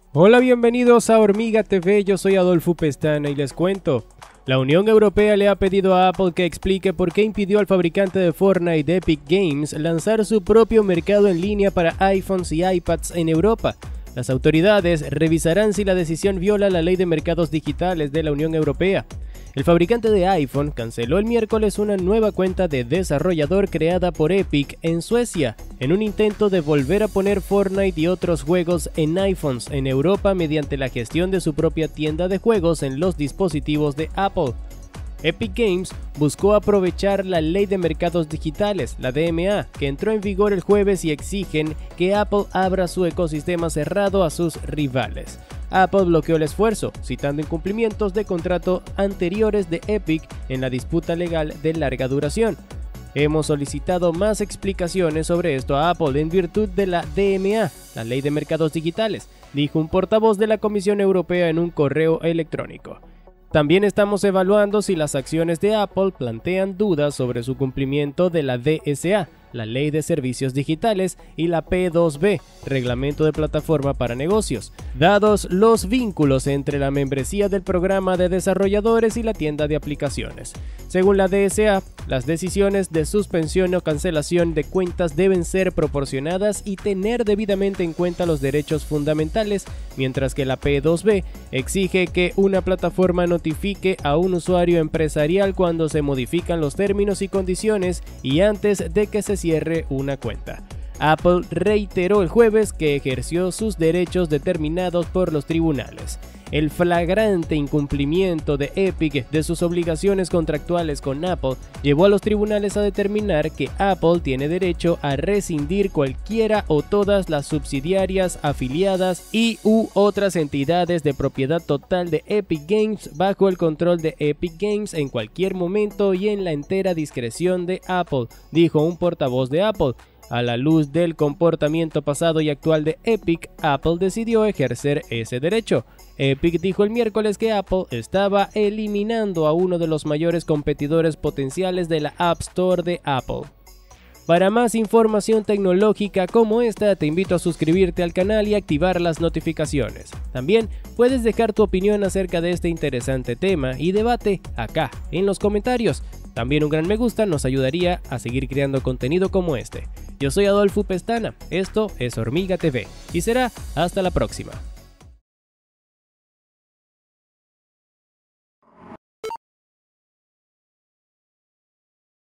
Hola, bienvenidos a Hormiga TV, yo soy Adolfo Pestana y les cuento. La Unión Europea le ha pedido a Apple que explique por qué impidió al fabricante de Fortnite Epic Games lanzar su propio mercado en línea para iPhones y iPads en Europa. Las autoridades revisarán si la decisión viola la ley de mercados digitales de la Unión Europea. El fabricante de iPhone canceló el miércoles una nueva cuenta de desarrollador creada por Epic en Suecia, en un intento de volver a poner Fortnite y otros juegos en iPhones en Europa mediante la gestión de su propia tienda de juegos en los dispositivos de Apple. Epic Games buscó aprovechar la Ley de Mercados Digitales, la DMA, que entró en vigor el jueves y exigen que Apple abra su ecosistema cerrado a sus rivales. Apple bloqueó el esfuerzo, citando incumplimientos de contrato anteriores de Epic en la disputa legal de larga duración. Hemos solicitado más explicaciones sobre esto a Apple en virtud de la DMA, la Ley de Mercados Digitales, dijo un portavoz de la Comisión Europea en un correo electrónico. También estamos evaluando si las acciones de Apple plantean dudas sobre su cumplimiento de la DSA, la Ley de Servicios Digitales, y la P2B, Reglamento de Plataforma para Negocios, dados los vínculos entre la membresía del programa de desarrolladores y la tienda de aplicaciones. Según la DSA, las decisiones de suspensión o cancelación de cuentas deben ser proporcionadas y tener debidamente en cuenta los derechos fundamentales, mientras que la P2B exige que una plataforma notifique a un usuario empresarial cuando se modifican los términos y condiciones y antes de que se cierre una cuenta. Apple reiteró el jueves que ejerció sus derechos determinados por los tribunales. El flagrante incumplimiento de Epic de sus obligaciones contractuales con Apple llevó a los tribunales a determinar que Apple tiene derecho a rescindir cualquiera o todas las subsidiarias, afiliadas y/u otras entidades de propiedad total de Epic Games bajo el control de Epic Games en cualquier momento y en la entera discreción de Apple, dijo un portavoz de Apple. A la luz del comportamiento pasado y actual de Epic, Apple decidió ejercer ese derecho. Epic dijo el miércoles que Apple estaba eliminando a uno de los mayores competidores potenciales de la App Store de Apple. Para más información tecnológica como esta, te invito a suscribirte al canal y activar las notificaciones. También puedes dejar tu opinión acerca de este interesante tema y debate acá en los comentarios. También un gran me gusta nos ayudaría a seguir creando contenido como este. Yo soy Adolfo Pestana, esto es Hormiga TV y será hasta la próxima.